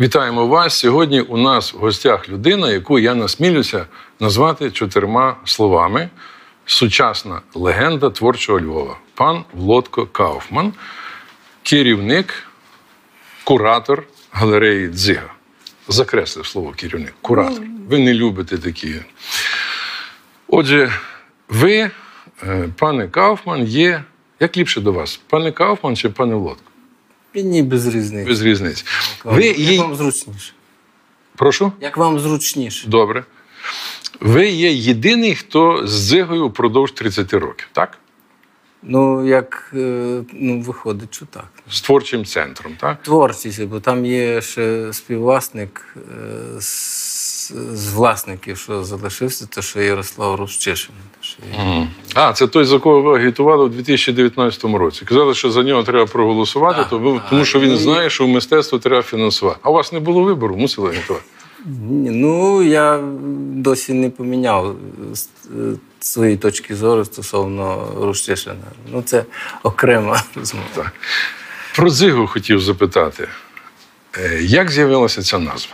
Вітаємо вас. Сьогодні у нас в гостях людина, яку я насмілюся назвати 4 словами. Сучасна легенда творчого Львова. Пан Володко Кауфман, керівник, куратор галереї «Дзига». Закреслив слово керівник. Куратор. Ви не любите такі. Отже, ви, пане Кауфман, є... Як ліпше до вас? Пане Кауфман чи пане Володко? Ні, без різниці. Без різниці. Як вам зручніше? Прошу? Як вам зручніше? Добре. Ви є єдиний, хто з «Дзигою» впродовж 30 років, так? Виходить, що так. З творчим центром, так? Творчість, бо там є ще співвласник з власників, що залишився, то що Ярослав Рущишин. Це той, за кого ви агітували у 2019 році. Казали, що за нього треба проголосувати, тому що він знає, що в мистецтво треба фінансувати. А у вас не було вибору, мусили агітувати? Я досі не поміняв свої точки зору стосовно Рущишина. Це окрема розмова. Так. Про «Дзигу» хотів запитати. Як з'явилася ця назва?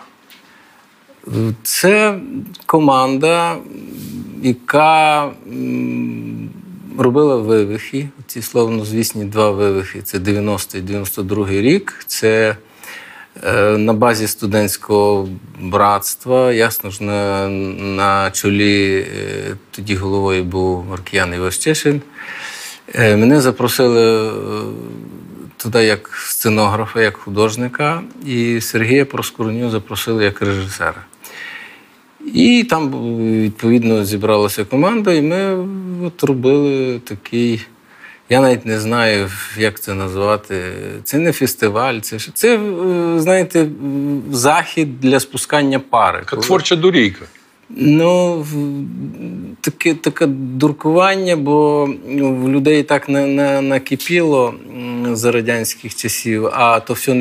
Це команда, яка робила вивихи. Ці славнозвісні 2 вивихи. Це 90-й, 92-й рік. Це на базі студентського братства. Ясно ж, на чолі тоді головою був Маркіян Іващишин. Мене запросили туди як сценографа, як художника. І Сергія Проскурню запросили як режисера. І там, відповідно, зібралася команда, і ми робили такий, я навіть не знаю, як це назвати. Це не фестиваль, це знаєте, захід для спускання пари. Творча дорійка. Таке дуркування, бо в людей так накипіло за радянських часів, а то все не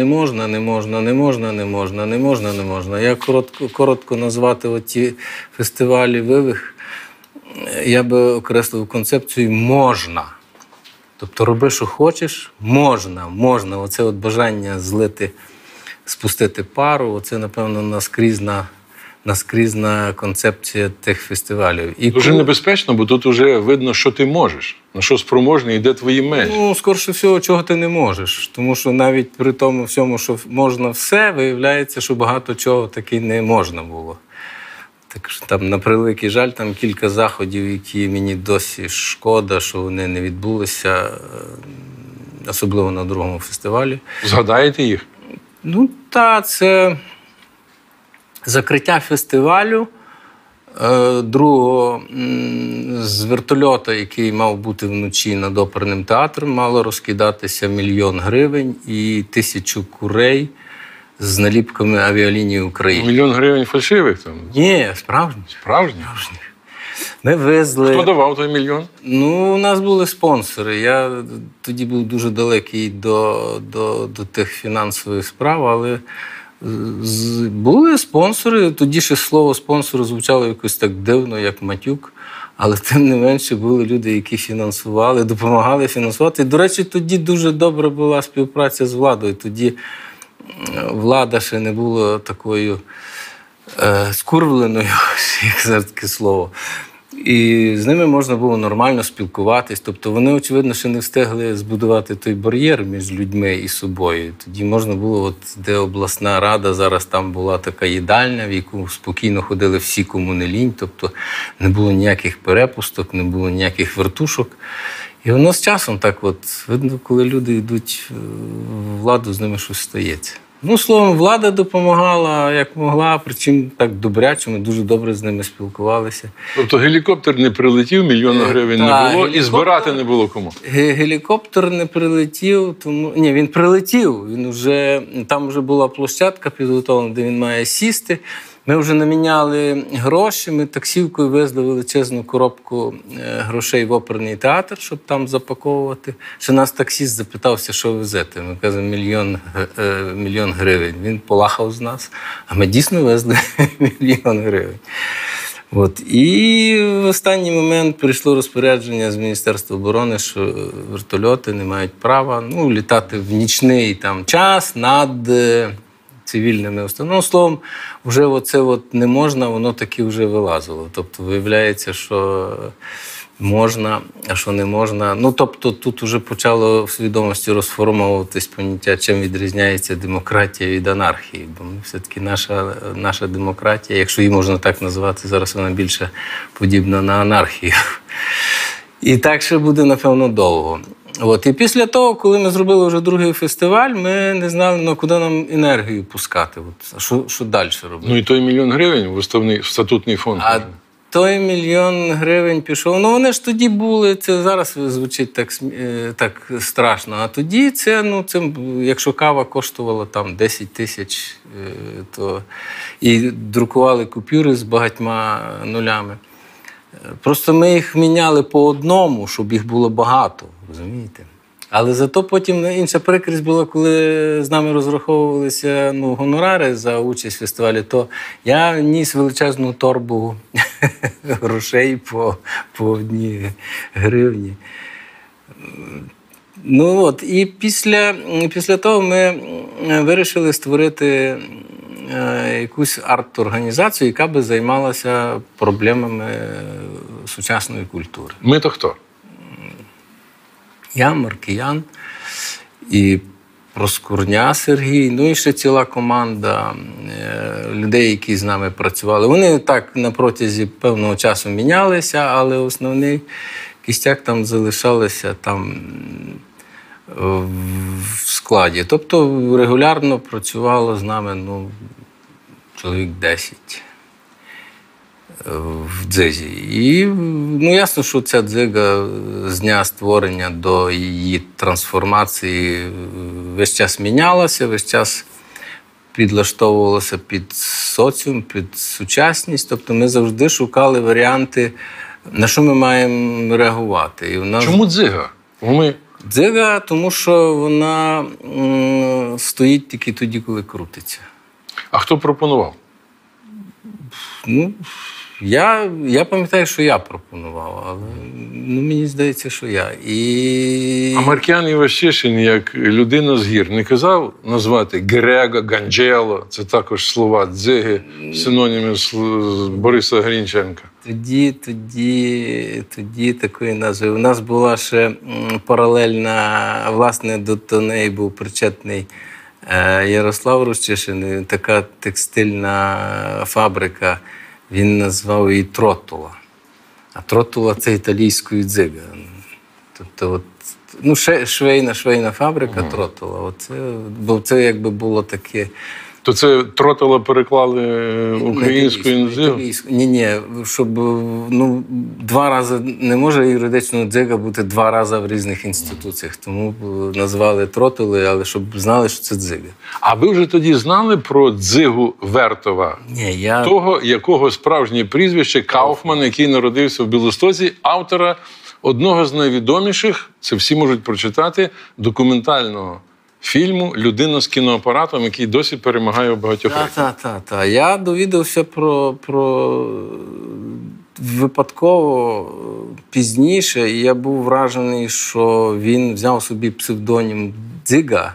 можна. Я коротко назвати оті фестивалі вивих, я би окреслив концепцію «можна». Тобто роби, що хочеш, можна. Оце от бажання злити, спустити пару, оце, напевно, наскрізна концепція тих фестивалів. Дуже небезпечно, бо тут вже видно, що ти можеш, на що спроможний, і де твої межі. Скорше всього, чого ти не можеш. Тому що навіть при тому всьому, що можна все, виявляється, що багато чого таки не можна було. Так що там, на превеликий жаль, там кілька заходів, які мені досі шкода, що вони не відбулися, особливо на 2-му фестивалі. Згадаєте їх? Це закриття фестивалю другого з вертольота, який мав бути вночі над оперним театром, мало розкидатися 1 мільйон гривень і 1000 курей з наліпками авіалінії України. 1 мільйон гривень фальшивих там? Ні, справжніх. Справжніх? Ми везли... Хто давав той 1 мільйон? У нас були спонсори. Я тоді був дуже далекий до тих фінансових справ, але були спонсори. Тоді ще слово «спонсор» звучало якось так дивно, як матюк. Але тим не менше були люди, які фінансували, допомагали фінансувати. І, до речі, тоді дуже добра була співпраця з владою. Тоді влада ще не була такою скурвленою, як зараз таке слово. І з ними можна було нормально спілкуватись. Тобто вони, очевидно, ще не встигли збудувати той бар'єр між людьми і собою. Тоді можна було, де обласна рада, зараз там була така їдальня, в яку спокійно ходили всі, кому не лінь. Тобто не було ніяких перепусток, не було ніяких вертушок. І воно з часом так видно, коли люди йдуть в владу, з ними щось стається. Словом, влада допомагала, як могла, причому так добряче, ми дуже добре з ними спілкувалися. Тобто гелікоптер не прилетів, 1 мільйон гривень не було, і збирати не було кому? Гелікоптер не прилетів, він прилетів, там вже була площадка підготовлена, де він має сісти. Ми вже наміняли гроші, ми таксівкою везли величезну коробку грошей в оперний театр, щоб там запаковувати. Ще нас таксіст запитався, що ви везете. Ми кажемо, 1 мільйон гривень. Він полахав з нас, а ми дійсно везли 1 мільйон гривень. І в останній момент прийшло розпорядження з Міністерства оборони, що вертольоти не мають права літати в нічний час над цивільними установами. Словом, вже оце от не можна, воно таки вже вилазило. Тобто, виявляється, що можна, а що не можна. Ну, тобто, тут вже почало в свідомості розформовуватись поняття, чим відрізняється демократія від анархії. Бо все-таки наша демократія, якщо її можна так називати, зараз вона більше подібна на анархію. І так ще буде, напевно, довго. От. І після того, коли ми зробили вже другий фестиваль, ми не знали, куди нам енергію пускати. От. Що далі робити? Ну і той 1 мільйон гривень в статутний фонд. А той 1 мільйон гривень пішов. Ну, вони ж тоді були, це зараз звучить так страшно. А тоді це, якщо кава коштувала там 10 тисяч, то і друкували купюри з багатьма нулями. Просто ми їх міняли по одному, щоб їх було багато, розумієте? Але зато потім інша прикрість була, коли з нами розраховувалися гонорари за участь в фестивалі, то я ніс величезну торбу грошей по 1 гривні. Ну от, і після того ми вирішили створити якусь арт-організацію, яка би займалася проблемами сучасної культури. Ми то хто? Я, Маркіян і Проскурня Сергій, ну і ще ціла команда людей, які з нами працювали. Вони так на протязі певного часу мінялися, але основний кістяк там залишалися там в складі. Тобто регулярно працювало з нами чоловік 10 в дзизі. І ясно, що ця дзига з дня створення до її трансформації весь час мінялася, весь час підлаштовувалася під соціум, під сучасність. Тобто ми завжди шукали варіанти, на що ми маємо реагувати. І Чому дзига? Дзига, тому що вона стоїть тільки тоді, коли крутиться. А хто пропонував? Я пам'ятаю, що я пропонував, але мені здається, що я. А Маркіян Іващишин, як людина з гір, не казав назвати Герего, Ганджело, це також слова дзиги, синоніми з Бориса Грінченка? Тоді такої назви. У нас була ще паралельна, власне, до неї був причетний Ярослав Рущишин, така текстильна фабрика. Він назвав її Тротула. А Тротула – це італійською дзига. Тобто, швейна фабрика Тротула. Бо це якби було таке. То це Тротула переклали українською дзигу? Ні, щоб два рази не може юридично дзига бути 2 рази в різних інституціях. Тому назвали Тротули, але щоб знали, що це дзига. А ви вже тоді знали про дзигу Вертова? Ні, Того, якого справжнє прізвище Кауфман, який народився в Білостоці, автора одного з найвідоміших, це всі можуть прочитати, документального фільму «Людина з кіноапаратом», який досі перемагає у багатьох рейтингах. Так. Я довідався про випадково пізніше, і я був вражений, що він взяв собі псевдонім Дзига.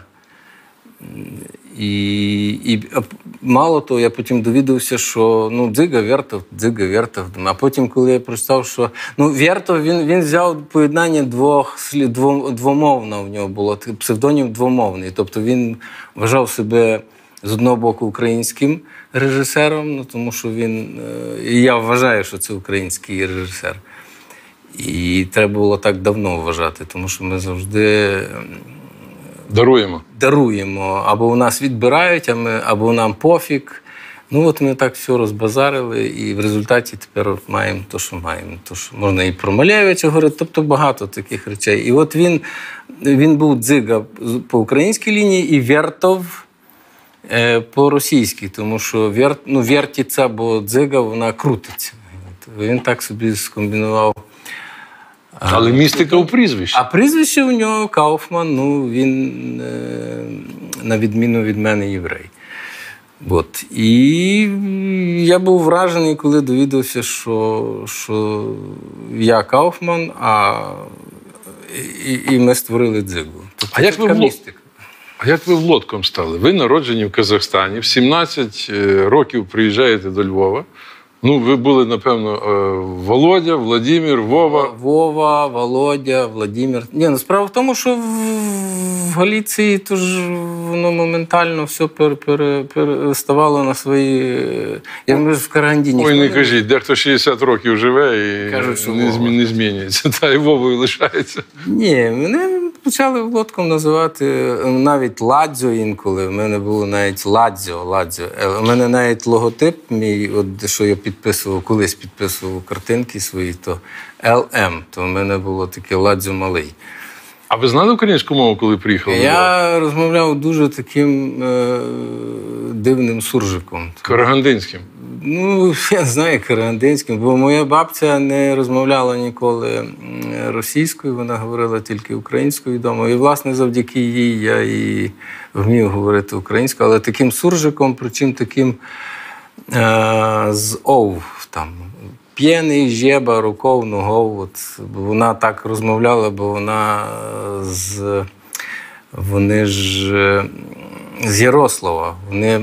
І мало того, я потім довідався, що Дзига Вертов. А потім, коли я прочитав, що Вертов, він взяв поєднання двомовно в нього було, псевдонім двомовний. Тобто він вважав себе з одного боку українським режисером, тому що і я вважаю, що це український режисер. І треба було так давно вважати, тому що ми завжди даруємо. Або у нас відбирають, або нам пофіг. От ми так все розбазарили, і в результаті тепер маємо те, що маємо. Можна і про Малевича говорити, тобто багато таких речей. І от він був дзига по українській лінії і Вертов по російській, тому що вертіться, бо дзига, вона крутиться. Він так собі скомбінував. Але містика у прізвищі. А прізвище у нього Кауфман, він, на відміну від мене, єврей. І я був вражений, коли довідався, що я Кауфман, і ми створили дзигу. Тобто, А як ви влодком стали? Ви народжені в Казахстані, в 17 років приїжджаєте до Львова. Ну, ви були, напевно, Володя, Владимир, Вова. Вова, Володя, Владимир. Ні, справа в тому, що в Галіції то ж воно моментально все переставало на свої. Я ж в Караганді ніхто Ой, не кажіть, дехто 60 років живе і кажуть, що не змінюється. Та й Вовою лишається. Ні, мене почали влодком називати навіть Ладзьо інколи. У мене було навіть Ладзьо. У мене навіть логотип мій, от що я підписував, колись підписував картинки свої, то ЛМ. То в мене було таке Ладзьо малий. А ви знали українську мову, коли приїхали? Я розмовляв дуже таким дивним суржиком. Карагандинським? Ну, я не знаю, карагандинським, бо моя бабця не розмовляла ніколи російською, вона говорила тільки українською вдома. І, власне, завдяки їй я і вмів говорити українською, але таким суржиком, причому таким з ов, там, п'єний, жеба, руков, ногов. От, вона так розмовляла, бо вони ж з Ярослава.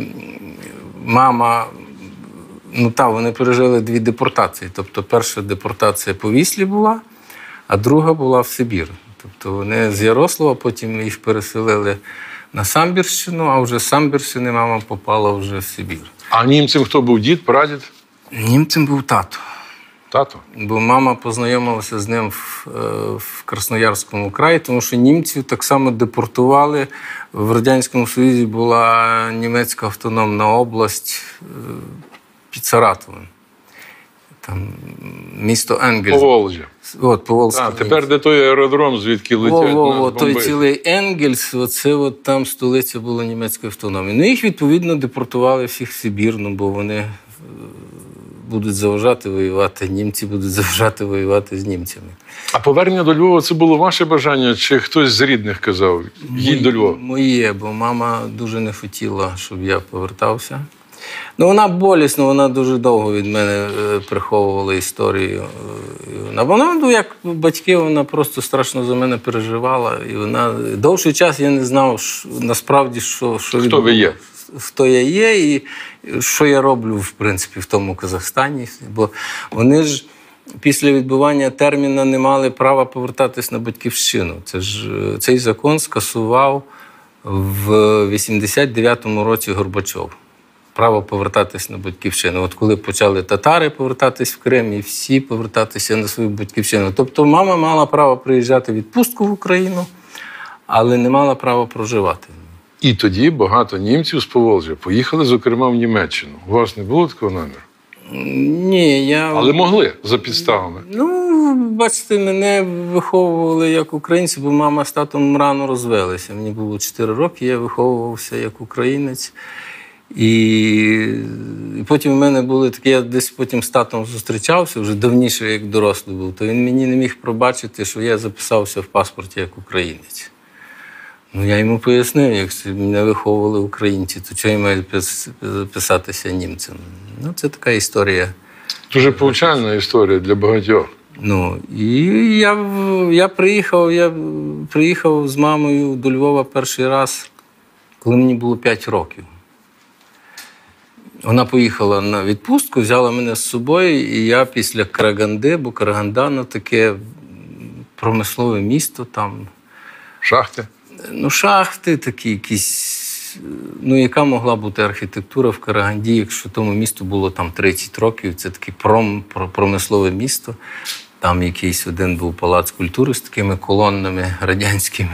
Мама, вони пережили 2 депортації. Тобто перша депортація по Віслі була, а друга була в Сибір. Тобто вони з Ярослава, потім їх переселили на Самбірщину, а вже з Самбірщини мама попала вже в Сибір. А німцем хто був? Дід, прадід? Німцем був тато. Тато? Бо мама познайомилася з ним в Красноярському краї, тому що німців так само депортували. В Радянському Союзі була німецька автономна область під Саратовом. Там місто Енгельс. Поволжя. От, Поволзьке. А, тепер де той аеродром, звідки летять нас той цілий Енгельс, оце там столиця була німецької автономії. Ну, їх, відповідно, депортували всіх в Сибір, бо вони будуть заважати воювати, німці будуть заважати воювати з німцями. А повернення до Львова – це було ваше бажання, чи хтось з рідних казав, їдь до Львова? Моє, бо мама дуже не хотіла, щоб я повертався. Вона болісно, вона дуже довго від мене приховувала історію. Вона, як батьки, вона просто страшно за мене переживала. І вона довший час я не знав, насправді, що хто ви є. Хто я є і що я роблю, в принципі, в тому Казахстані. Бо вони ж після відбування терміну не мали права повертатись на батьківщину. Цей закон скасував в 89-му році Горбачов. Право повертатись на батьківщину. От коли почали татари повертатись в Крим, і всі повертатися на свою батьківщину. Тобто мама мала право приїжджати в відпустку в Україну, але не мала права проживати. І тоді багато німців з Поволжя поїхали, зокрема, в Німеччину. У вас не було такого наміру? Ні, Але могли, за підставами. Бачите, мене виховували як українці, бо мама з татом рано розвелися. Мені було 4 роки, я виховувався як українець. І потім в мене були такі, я десь потім з татом зустрічався, вже давніше, як дорослий був, то він мені не міг пробачити, що я записався в паспорті як українець. Я йому пояснив, якщо мене виховували українці, то чого я маю записатися німцем? Це така історія. Дуже повчальна історія для багатьох. І я приїхав з мамою до Львова перший раз, коли мені було 5 років. Вона поїхала на відпустку, взяла мене з собою, і я після Караганди, бо Караганда – таке промислове місто там. Шахти? Шахти такі якісь. Яка могла бути архітектура в Караганді, якщо тому місту було там 30 років, це таке промислове місто. Там якийсь один був палац культури з такими колоннами радянськими.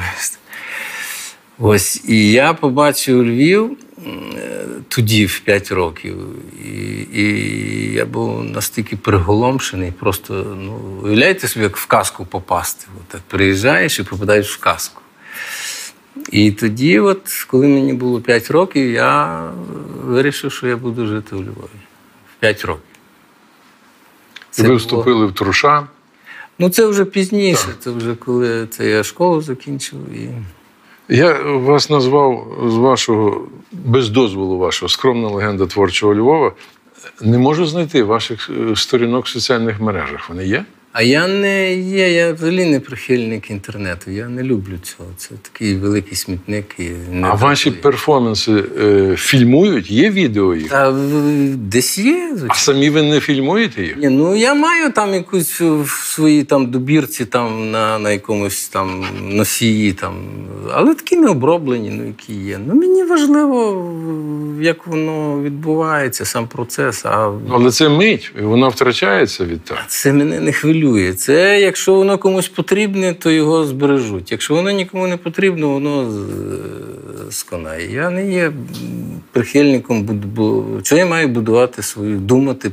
І я побачив Львів тоді, в 5 років. І я був настільки приголомшений, просто, уявляєте собі, як в казку попасти. Так приїжджаєш і попадаєш в казку. І тоді, коли мені було 5 років, я вирішив, що я буду жити у Львові. В 5 років. Ви вступили в Труша? Це вже пізніше. Це вже коли я школу закінчив. Я вас назвав з вашого, без дозволу вашого, скромна легенда творчого Львова. Не можу знайти ваших сторінок в соціальних мережах. Вони є? А я не є, я взагалі не прихильник інтернету. Я не люблю цього. Це такий великий смітник. І не А ваші перформанси фільмують? Є відео їх? Та десь є, звичайно. А самі ви не фільмуєте їх? Ні, ну я маю там якусь в своїй там добірці там на якомусь там носії, там, але такі не оброблені, ну які є. Ну мені важливо, як воно відбувається, сам процес. Але це мить, і воно втрачається відтак. Це мене не хвилює. Це якщо воно комусь потрібне, то його збережуть. Якщо воно нікому не потрібно, воно сконає. Я не є прихильником, що я маю будувати свою, думати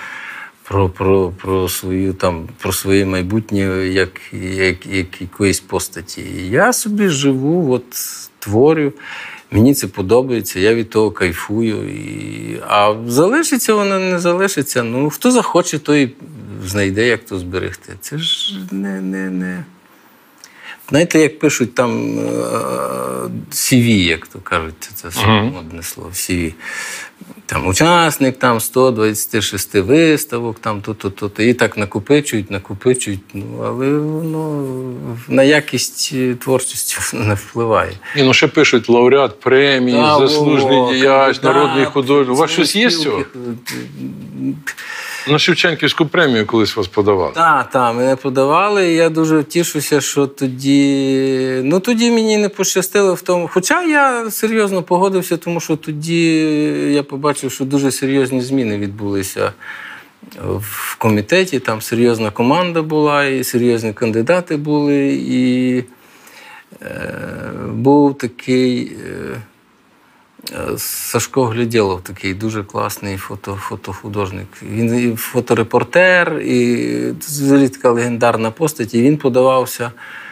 про свою там, про своє майбутнє як якоїсь постаті. Я собі живу, от творю. Мені це подобається, я від того кайфую. А залишиться воно, не залишиться. Ну, хто захоче, той знайде, як то зберегти. Це ж не... Знаєте, як пишуть там CV, як то кажуть, це модне слово, CV. Там учасник, там 126 виставок, там то-то. І так накопичують, ну, але воно на якість творчості не впливає. Ні, ну ще пишуть лауреат премії, заслужений діяч, народний художник. У вас щось є з цього? На Шевченківську премію колись вас подавали. Так, мене подавали, і я дуже тішуся, що тоді мені не пощастило в тому. Хоча я серйозно погодився, тому що тоді я побачив, що дуже серйозні зміни відбулися в комітеті. Там серйозна команда була, і серйозні кандидати були, і був такий... Сашко Глядєлов, такий дуже класний фотохудожник. Він і фоторепортер, і взагалі така легендарна постать. І він подавався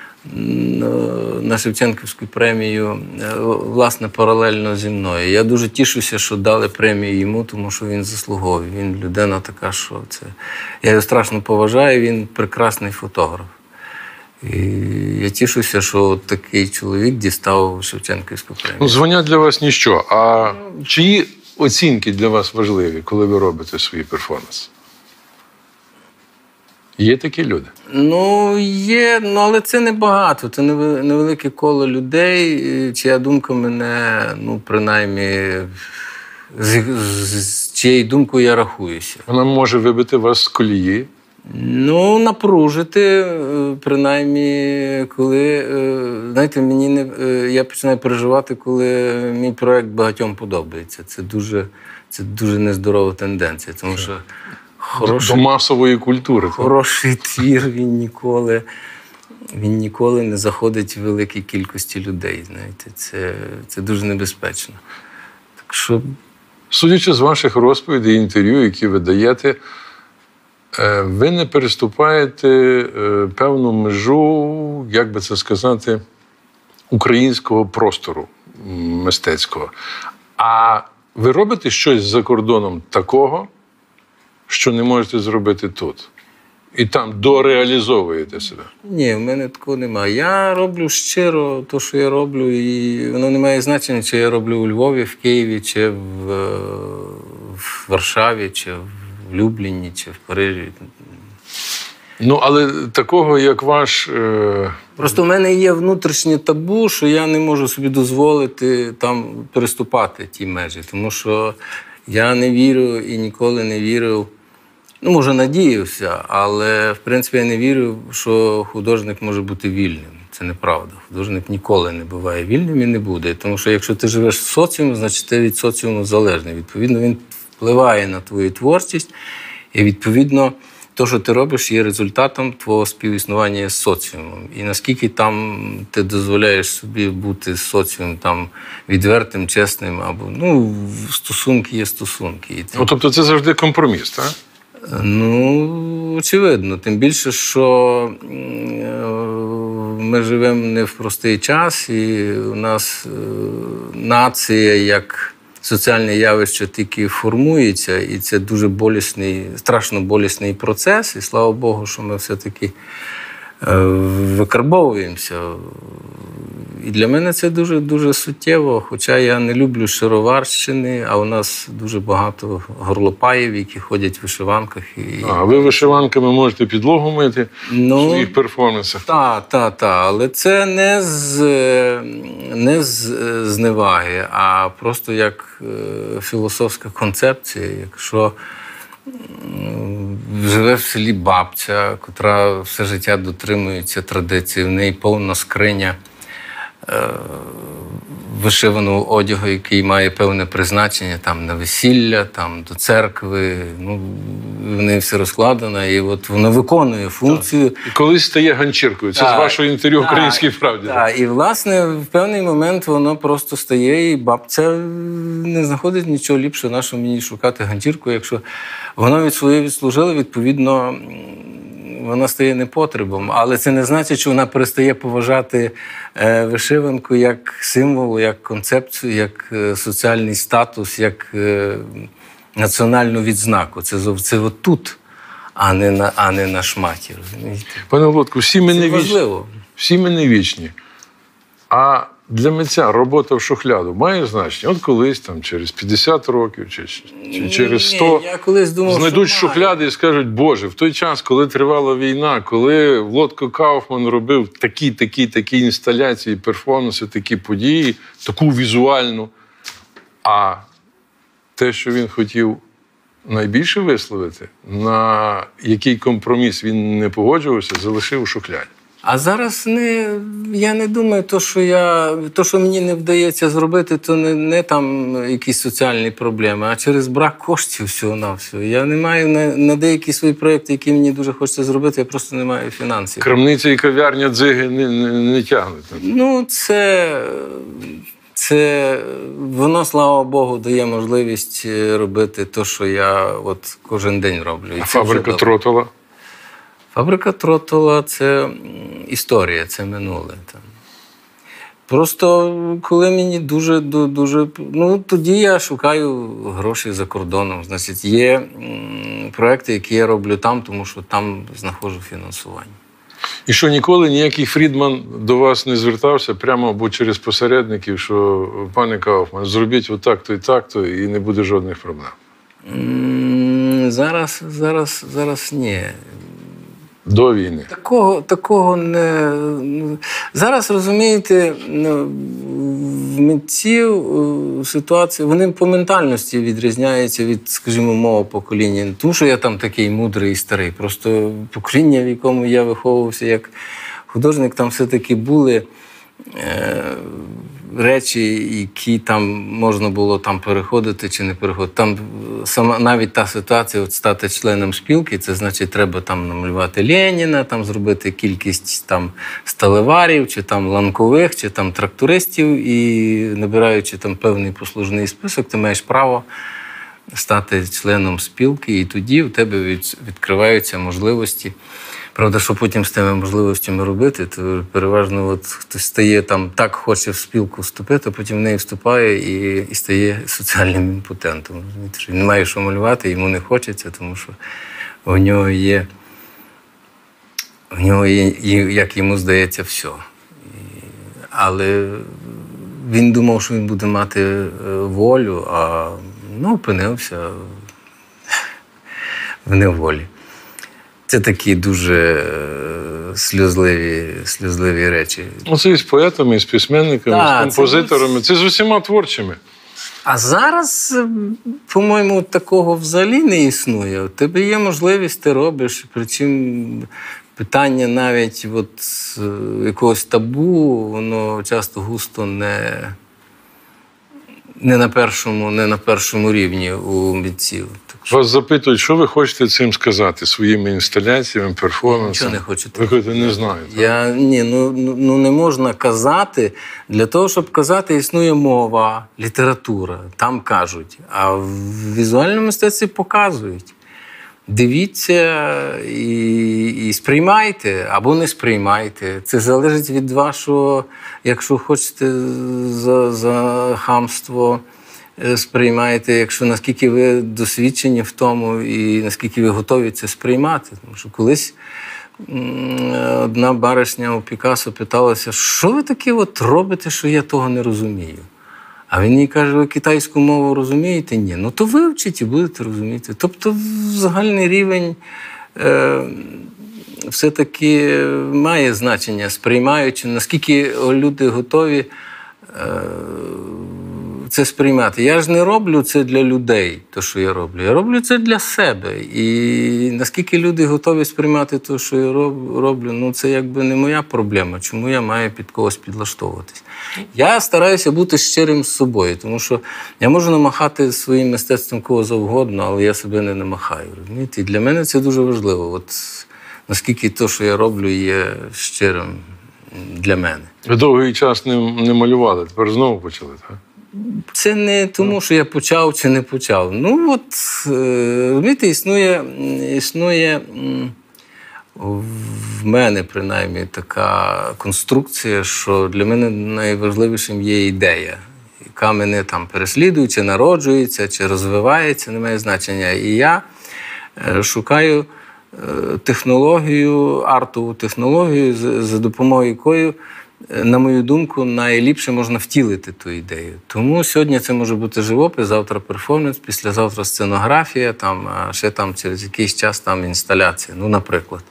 на Шевченківську премію, власне, паралельно зі мною. Я дуже тішуся, що дали премію йому, тому що він заслуговує. Він людина така, що це... Я його страшно поважаю, він прекрасний фотограф. І я тішуся, що такий чоловік дістав Шевченківську премію. Ну, звання для вас ніщо. А чиї оцінки для вас важливі, коли ви робите свої перформанси? Є такі люди? Ну, є, але це небагато. Це невелике коло людей, чия думка мене, принаймні, з чиєю думкою я рахуюся. Вона може вибити вас з колії? Напружити, принаймні, коли, знаєте, я починаю переживати, коли мій проєкт багатьом подобається. Це дуже нездорова тенденція, тому що до масової культури. Хороший твір, він ніколи не заходить в великій кількості людей, знаєте, це дуже небезпечно. Так що... Судячи з ваших розповідей і інтерв'ю, які ви даєте, ви не переступаєте певну межу, як би це сказати, українського простору мистецького. А ви робите щось за кордоном такого, що не можете зробити тут? І там дореалізовуєте себе? Ні, в мене такого немає. Я роблю щиро те, що я роблю, і воно не має значення, чи я роблю у Львові, в Києві, чи в Варшаві, чи в Любліні, чи в Парижі. Але такого, як ваш... Просто в мене є внутрішнє табу, що я не можу собі дозволити там переступати ті межі. Тому що я не вірю і ніколи не вірив. Може, надіявся, але, в принципі, я не вірю, що художник може бути вільним. Це неправда. Художник ніколи не буває вільним і не буде. Тому що якщо ти живеш в соціумі, значить ти від соціуму залежний. Відповідно, він впливає на твою творчість. І, відповідно, те, що ти робиш, є результатом твого співіснування з соціумом. І наскільки там ти дозволяєш собі бути з соціумом там відвертим, чесним, або, стосунки є стосунки. Тобто це завжди компроміс, так? Очевидно. Тим більше, що ми живемо не в простий час, і у нас нація як соціальне явище тільки формується, і це дуже болісний, страшно болісний процес. І слава Богу, що ми все-таки викарбовуємося. І для мене це дуже суттєво, хоча я не люблю шароварщини, а у нас дуже багато горлопаїв, які ходять в вишиванках. А ви вишиванками можете підлогу мити в своїх перформансах? Так. Але це не з зневаги, а просто як філософська концепція. Якщо живе в селі бабця, котра все життя дотримується традиції, в неї повна скриня вишиваного одягу, який має певне призначення там, на весілля, там, до церкви. В неї все розкладено, і от воно виконує функцію. І колись стає ганчіркою. Це з вашого інтерв'ю «Українській правді». Так, і, власне, в певний момент воно просто стає, і бабця не знаходить нічого ліпшого, на що мені шукати ганчірку, якщо воно від своєї відслужило, відповідно, вона стає непотребом. Але це не значить, що вона перестає поважати вишиванку як символ, як концепцію, як соціальний статус, як національну відзнаку. Це от тут, а не на шматі. Розумієте? Пане Володко, всі ми не вічні. А для митця робота в шухляду має значення? От колись, там, через 50 років чи через 100 я колись думав, знайдуть шухляди і скажуть: Боже, в той час, коли тривала війна, коли Володко Кауфман робив такі інсталяції, перформанси, такі події, таку візуальну, а те, що він хотів найбільше висловити, на який компроміс він не погоджувався, залишив у шухляді. А зараз я не думаю, то, що мені не вдається зробити, то не там якісь соціальні проблеми, а через брак коштів всього-навсього. Я не маю на деякі свої проєкти, які мені дуже хочеться зробити, я просто не маю фінансів. Крамниця і кав'ярня Дзиги не тягнуть. Це воно, слава Богу, дає можливість робити те, що я от кожен день роблю. А фабрика Тротола? Фабрика Тротола – це історія, це минуле. Просто коли мені дуже... тоді я шукаю гроші за кордоном. Значить, є проекти, які я роблю там, тому що там знаходжу фінансування. І що ніколи ніякий Фрідман до вас не звертався прямо або через посередників, що пане Кауфман, зробіть отак-то і так-то, і не буде жодних проблем? Зараз ні. До війни? Такого не... Зараз, розумієте, в митців ситуація, вони по ментальності відрізняються від, скажімо, мого покоління. Не тому, що я там такий мудрий і старий. Просто покоління, в якому я виховувався як художник, там все-таки були речі, які там можна було там переходити чи не переходити. Там навіть та ситуація, от стати членом спілки, це значить, треба там намалювати Леніна, там зробити кількість там сталеварів, чи там ланкових, чи там трактористів, і набираючи там певний послужний список, ти маєш право стати членом спілки, і тоді в тебе відкриваються можливості. Правда, що потім з тими можливостями робити, то переважно от хтось стає там, так хоче в спілку вступити, а потім в неї вступає і стає соціальним імпотентом. Він не має що малювати, йому не хочеться, тому що в нього є, як йому здається, все. Але він думав, що він буде мати волю, а опинився в неволі. Це такі дуже сльозливі речі. Це і з поетами, і з письменниками, з композиторами. Це з усіма творчими. А зараз, по-моєму, такого взагалі не існує. У тебе є можливість, ти робиш. Причому питання навіть от якогось табу, воно часто густо не на першому рівні у митців. Вас запитують, що ви хочете цим сказати своїми інсталяціями, перформансами? Нічого не хочете. Ви кажете, не знаю. Не можна казати. Для того, щоб казати, існує мова, література. Там кажуть. А в візуальному мистецтві показують. Дивіться і сприймайте або не сприймайте. Це залежить від вашого, якщо хочете, за хамство сприймаєте, якщо наскільки ви досвідчені в тому і наскільки ви готові це сприймати. Тому що колись одна баришня у Пікассо питалася, що ви таке от робите, що я того не розумію? А він їй каже, ви китайську мову розумієте? Ні. Ну то вивчіть і будете розуміти. Тобто загальний рівень все-таки має значення, сприймаючи, наскільки люди готові це сприймати. Я ж не роблю це для людей, то, що я роблю. Я роблю це для себе. І наскільки люди готові сприймати те, що я роблю, ну це якби не моя проблема. Чому я маю під когось підлаштовуватись? Я стараюся бути щирим з собою, тому що я можу намахати своїм мистецтвом кого завгодно, але я себе не намахаю. Розумієте? І для мене це дуже важливо. От наскільки те, що я роблю, є щирим для мене. Ви довгий час не малювали, тепер знову почали, так? Це не тому, що я почав чи не почав. Ну от, розумієте, існує в мене, принаймні, така конструкція, що для мене найважливішим є ідея, яка мене там переслідує, чи народжується, чи розвивається, не має значення. І я шукаю технологію, артову технологію, за допомогою якої, на мою думку, найліпше можна втілити ту ідею. Тому сьогодні це може бути живопис, завтра перформанс, післязавтра сценографія, а ще через якийсь час інсталяція, наприклад.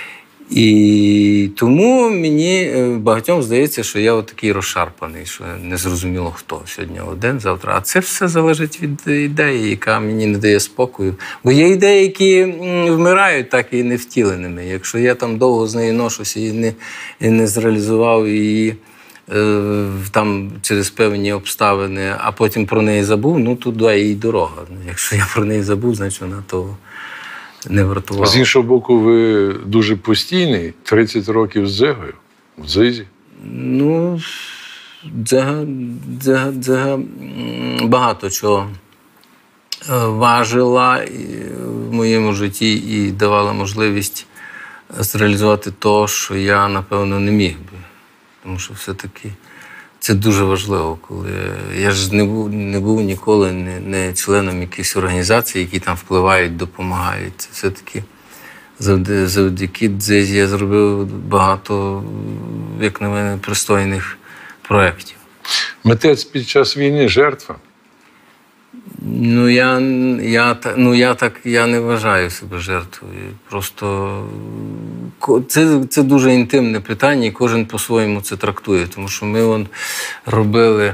І тому мені багатьом здається, що я такий розшарпаний, що незрозуміло хто сьогодні один, завтра. А це все залежить від ідеї, яка мені не дає спокою. Бо є ідеї, які вмирають так і не втіленими. Якщо я довго з нею ношуся і не зреалізував її через певні обставини, а потім про неї забув, туди їй дорога. Якщо я про неї забув, значить вона того не вартувало. З іншого боку, ви дуже постійний, 30 років з Дзигою, в Дзизі. Дзига багато чого важила в моєму житті і давала можливість зреалізувати те, що я, напевно, не міг би. Тому що все-таки це дуже важливо, коли я ж не був ніколи не членом якихось організацій, які там впливають, допомагають. Це все-таки завдяки Дзизі я зробив багато, як на мене, пристойних проєктів. Митець під час війни – жертва? Я не вважаю себе жертвою. Просто це дуже інтимне питання, і кожен по-своєму це трактує. Тому що ми робили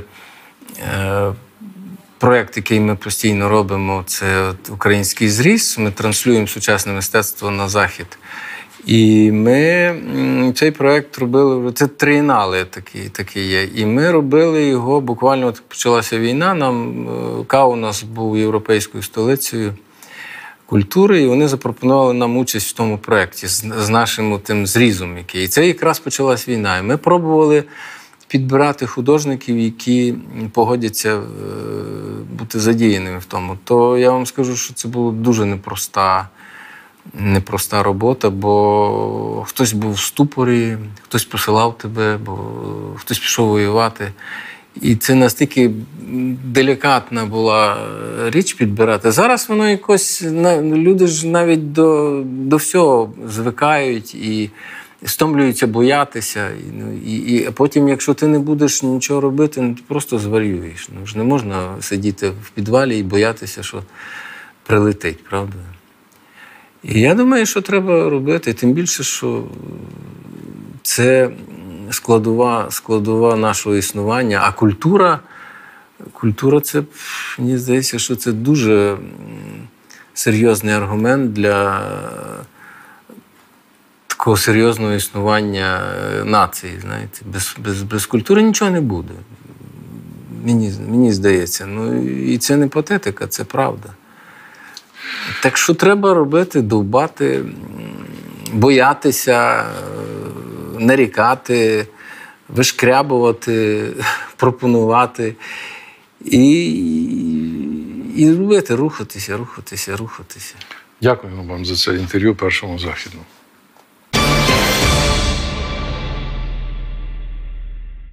проєкт, який ми постійно робимо, це «Український зріз». Ми транслюємо сучасне мистецтво на Захід. І ми цей проєкт робили, це трієнали такі є. І ми робили його, буквально почалася війна, Каунас був європейською столицею культури, і вони запропонували нам участь в тому проєкті з нашим тим зрізом. І це якраз почалась війна. І ми пробували підбирати художників, які погодяться бути задіяними в тому. То я вам скажу, що це була дуже непроста робота, бо хтось був в ступорі, хтось посилав тебе, бо хтось пішов воювати. І це настільки делікатна була річ підбирати. Зараз воно якось, люди ж навіть до всього звикають і стомлюються боятися. І потім, якщо ти не будеш нічого робити, ти просто зварюєш. Не можна сидіти в підвалі і боятися, що прилетить, правда? І я думаю, що треба робити, тим більше, що це складова нашого існування, а культура це, мені здається, що це дуже серйозний аргумент для такого серйозного існування нації, знаєте. Без культури нічого не буде, мені здається. І це не патетика, це правда. Так що треба робити, довбати, боятися, нарікати, вишкрябувати, пропонувати і робити, рухатися. Дякуємо вам за це інтерв'ю Першому Західному.